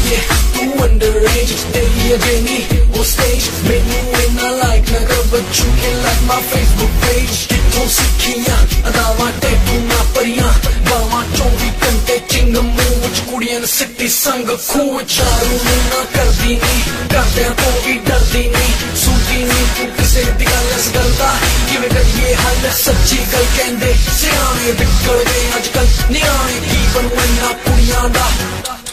करिए तू अंडरएज तेरी अगेनी वो स्टेज मैनू इन्ना लाइक ना कर बच्चू के लाइक माय फेसबुक पेज कितों सीखियां अदावां टैटू ना परियां बावां 24 घंटे चिंग मूंह विच कुड़ियां सिटी संग खूह चारू ना करदी नी करदियां तो भी डरदी नी सूदी नी तू किसे दी गल इस गल दा किवें करिए हल सच्ची गल कहंदे सियाणे बिगड़ गए अजकल न्याणे की बनू इन्ना कुड़ियां दा